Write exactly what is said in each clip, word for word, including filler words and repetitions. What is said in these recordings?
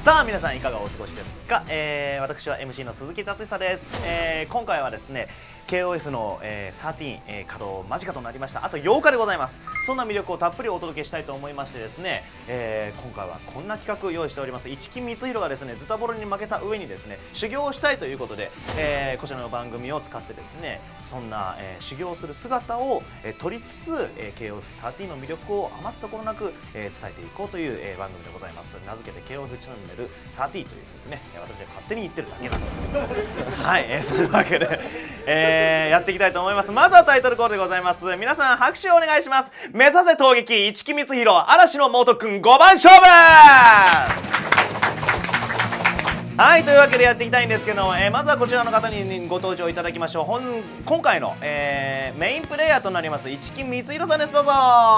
さあ皆さんいかがお過ごしですか。えー、私は エムシー の鈴木達久です。えー、今回はですね ケーオーエフ の、えー、じゅうさん、えー、稼働間近となりました。あとようかでございます。そんな魅力をたっぷりお届けしたいと思いましてですね、えー、今回はこんな企画を用意しております。市木光弘がですねズタボロに負けた上にですね修行をしたいということで、えー、こちらの番組を使ってですねそんな、えー、修行をする姿を、えー、撮りつつ、えー、ケーオーエフじゅうさん の魅力を余すところなく、えー、伝えていこうという、えー、番組でございます。名付けて ケーオーエフ チャンネルじゅうさんというふうにね私は勝手に言ってるだけなんですけどはい、えー、そういうわけで、えー、やっていきたいと思います。まずはタイトルコールでございます。皆さん拍手をお願いします。目指せ闘撃市木光弘嵐の猛特訓ごばん勝負。はい、というわけでやっていきたいんですけど、えー、まずはこちらの方にご登場いただきましょう。本今回の、えー、メインプレイヤーとなります市木光弘さんです。どうぞ。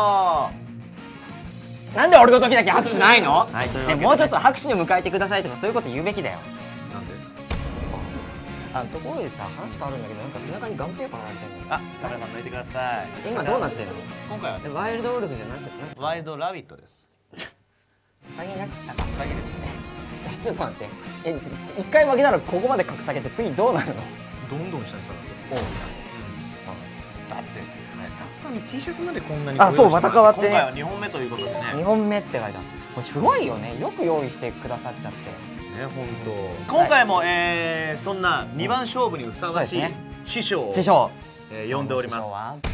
なんで俺の時だけ拍手ないの？ はい、というわけでね、 もうちょっと拍手で迎えてくださいとかそういうこと言うべきだよ。 なんで？ あのところでさ、話変わるんだけどなんか背中にガムテープ貼られてるの。 あ、カメラさん抜いてください。 今どうなってるの？ 今回はですね、 ワイルドウルフじゃなくてワイルドラビットです。 詐欺になっちゃったか。 詐欺ですね。 ちょっと待って。え、一回負けたらここまで格下げて次どうなるの？ どんどん下に下がってる。だってスタッフさんに T シャツまでこんなに。 あ、そう、また変わってね。 今回はにほんめということでね。 にほんめって書いてある。これすごいよね。よく用意してくださっちゃって。 ね、本当。今回も、はい、えー、そんなにばん勝負にふさわしい師匠を、 師匠、 えー、呼んでおります。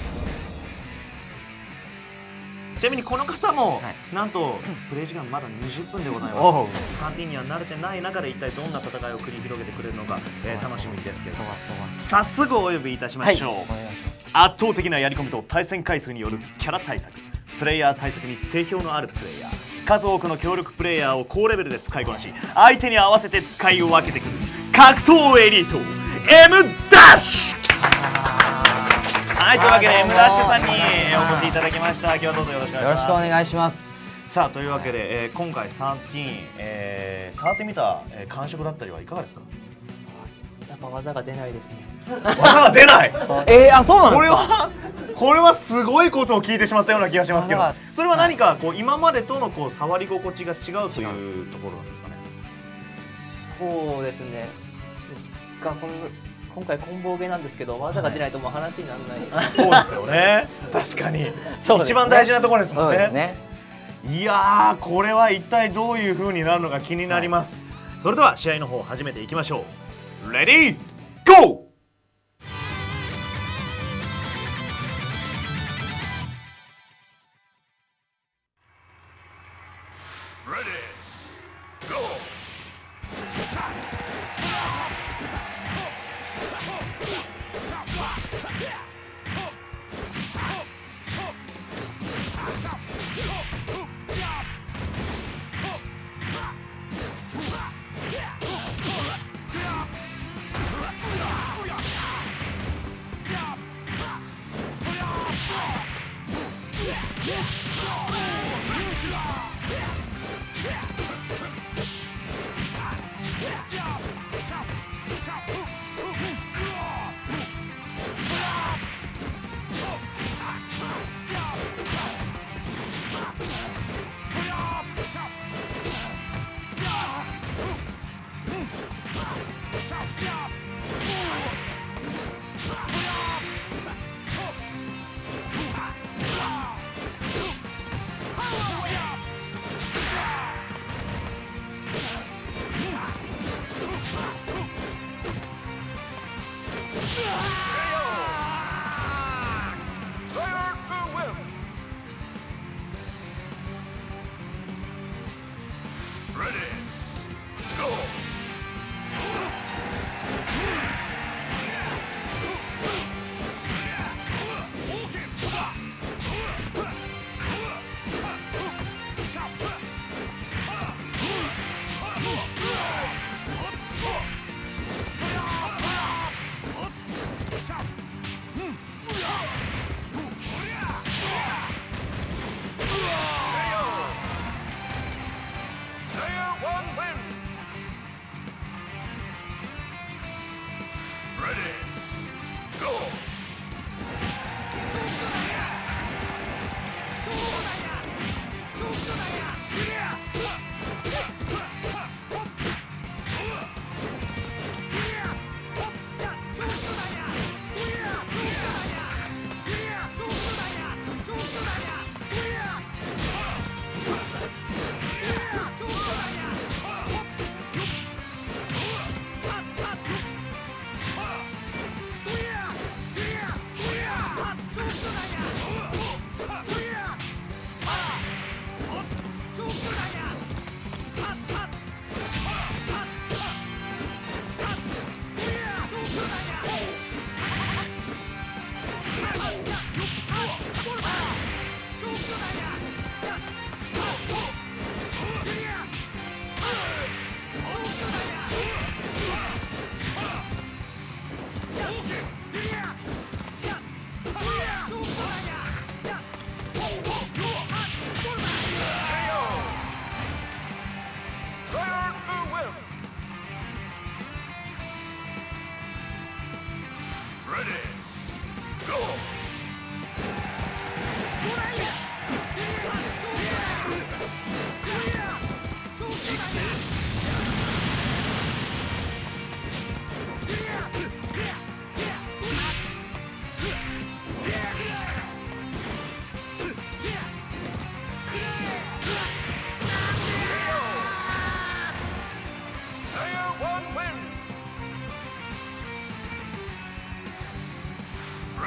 ちなみにこの方も、はい、なんとプレイ時間まだにじゅっぷんでございます。さんティーには慣れてない中で一体どんな戦いを繰り広げてくれるのか、えー、楽しみですけど、早速お呼びいたしましょう。はい、圧倒的なやり込みと対戦回数によるキャラ対策、プレイヤー対策に定評のあるプレイヤー、数多くの協力プレイヤーを高レベルで使いこなし相手に合わせて使い分けてくる格闘エリート エム ダッシュ。はい、というわけで エム ダッシュさんにお越しいただきました。今日はどうぞよろしくお願いします。 よろしくお願いします。 さあ、というわけで、えー、今回じゅうさん、えー、触ってみた、えー、感触だったりはいかがですか？ やっぱ技が出ないですね。 技が出ない。 えー、あ、そうなんですか。 これはこれはすごいことを聞いてしまったような気がしますけど、それは何かこう今までとのこう触り心地が違うというところなんですかね。 そうですね。がこの今回コンボ受けなんですけど、技が出ないともう話にならない。 そうですよね。確かに一番大事なところですもんね。いやー、これは一体どういう風になるのか気になります。はい、それでは試合の方を始めていきましょう。レディーゴー。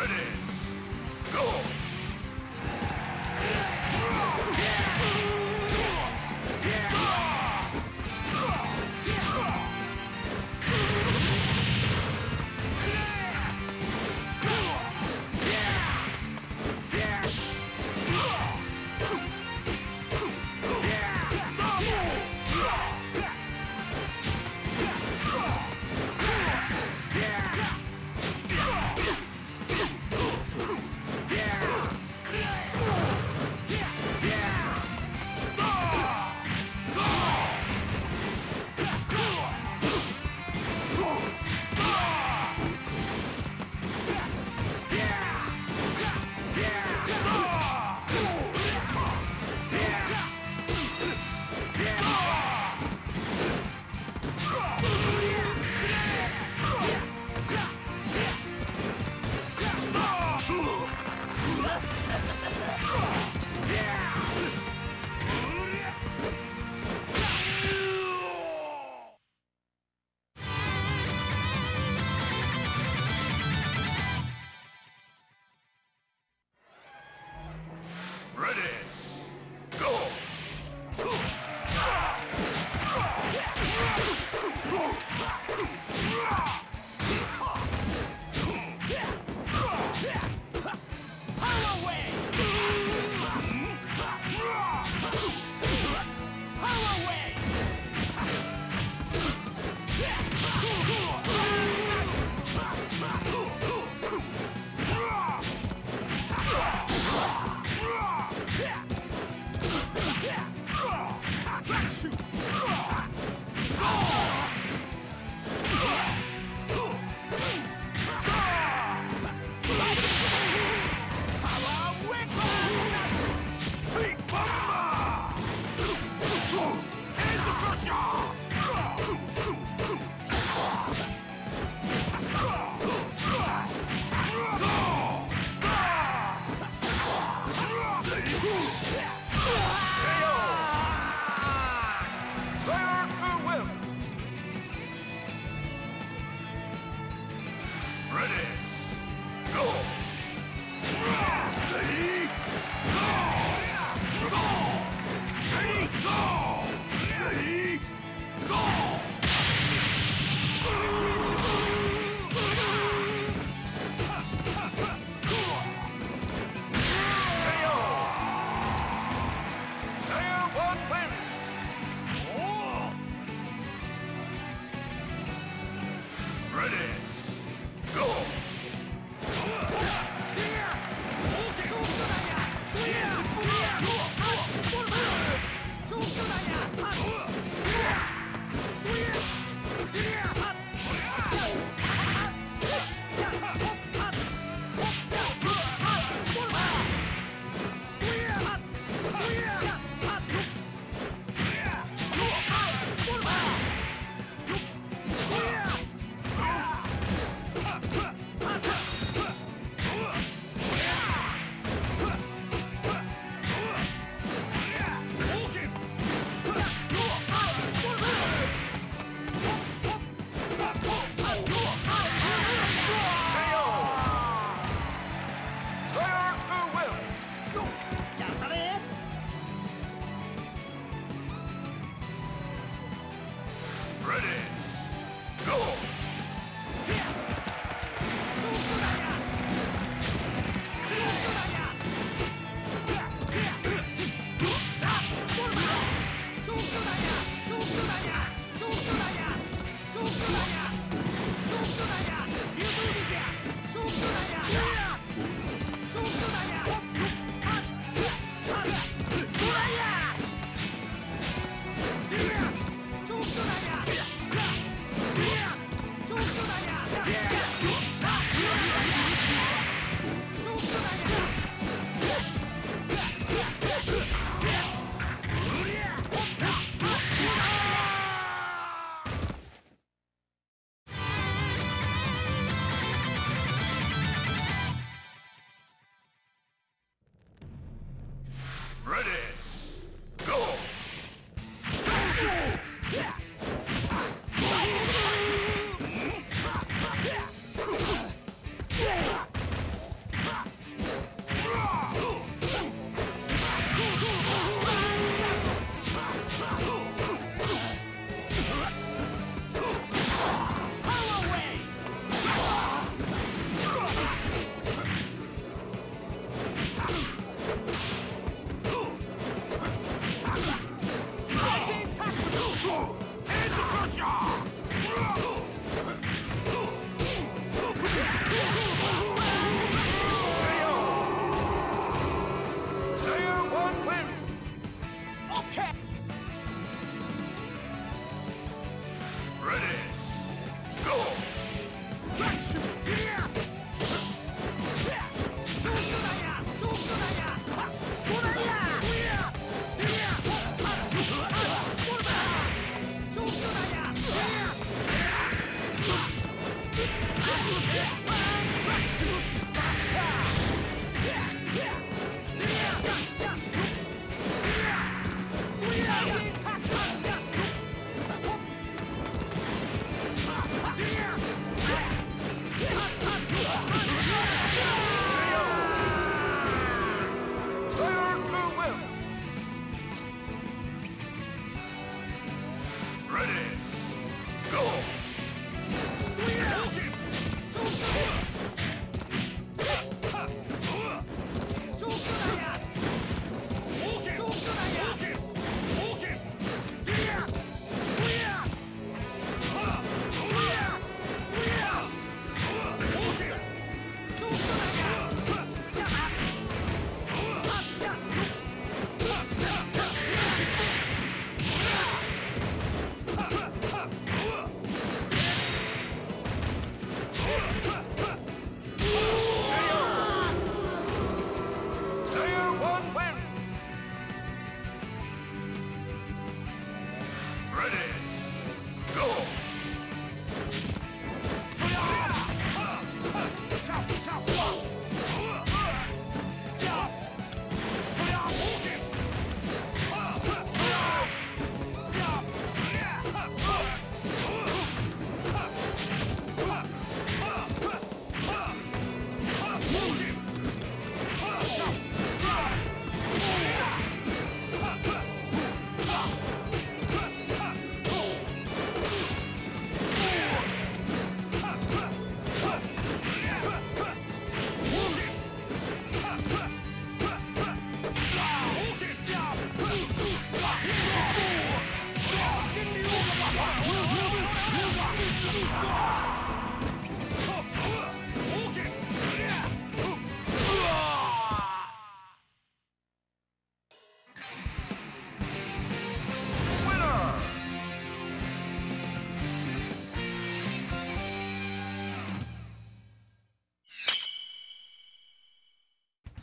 Yeah!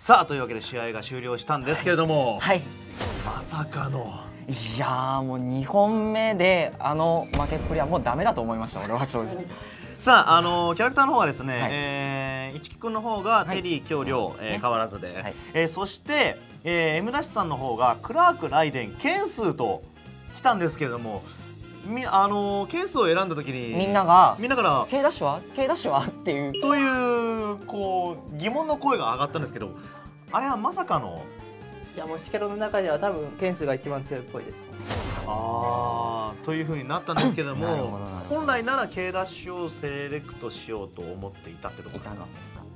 さあというわけで試合が終了したんですけれども、 はい。 まさかのいやーもうにほんめであの負けっぷりはもうダメだと思いました。俺は正直。 さあ、あのキャラクターの方はですね、 はいえー、一木くんの方がテリー、京亮、えーね変わらずで、 はいえーそして、えー、エムダッシュさんの方がクラーク、ライデン、ケンスーと来たんですけれども、みあのケンスーを選んだ時にみんながみんなから K ダッシュは K ダッシュはっていう。 というこう疑問の声が上がったんですけど、あれはまさかのいやもうシケロの中では多分件数が一番強いっぽいです。 あーというふうになったんですけれどもなるほどなるほど本来なら K ダッシュをセレクトしようと思っていたってところですか。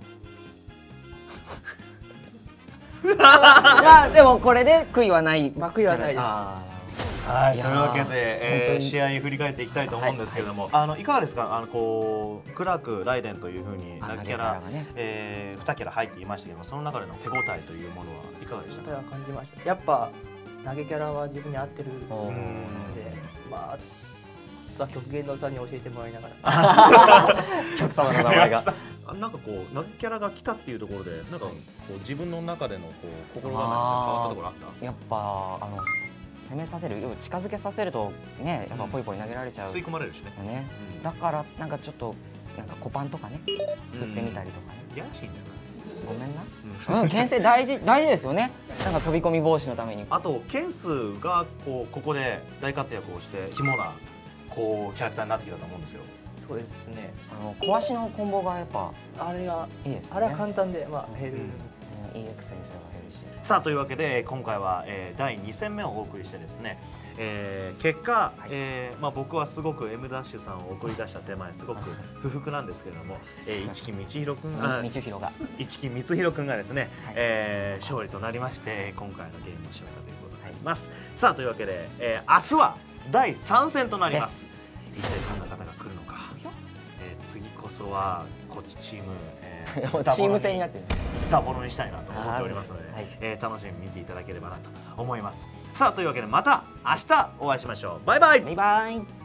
まあでもこれで悔いはない。 まあ悔いはないです。 あはい、 いやーというわけで、えー本当に試合振り返っていきたいと思うんですけれども、あのいかがですか、あのこうクラーク、ライデンというふうにあなキャラ、 投げキャラがねえー、にキャラ入っていましたけども、その中での手応えというものはいかがでしたか。 それは感じました。やっぱ投げキャラは自分に合ってるーおーので、まああ極限の歌に教えてもらいながら。 客様の名前が。 あなんかこう投げキャラが来たっていうところで、なんかこう自分の中でのこう心構えって変わったところあった。 やっぱあの攻めさせる、要は近づけさせるとね、やっぱポイポイ投げられちゃう吸い込まれるしね。 よね。 うんだからなんかちょっとなんかコパンとかね振ってみたりとかね。 いやらしいんだよごめんな。 な。 うん、牽制大事大事ですよね。なんか飛び込み防止のために。 あとケンスがこうここで大活躍をして肝なこうキャラクターになってきたと思うんですけど。 そうですね。 あの壊しのコンボがやっぱあれがいいですよね。 あれは簡単でまあ減る。 うんうん イーエックス にすれば減るし。 さあというわけで今回は、えー、だいに戦目をお送りしてですね、えー結果、 はいえーまあ、僕はすごく エムダッシュさんを送り出した手前すごく不服なんですけれども、えー、市木道弘君がみちひろが。 市木光弘君がですね、 はいえー勝利となりまして今回のゲームを勝利ということになります、さあというわけで、えー明日はだいさん戦となります。一体どんな方が来るのか、えー次こそはこっちチーム、えーもうチーム戦になってる。 スタボロにしたいなと思っておりますので、 はいえー楽しみに見ていただければなと思います。さあというわけでまた明日お会いしましょう。バイバイ。 バイバイ。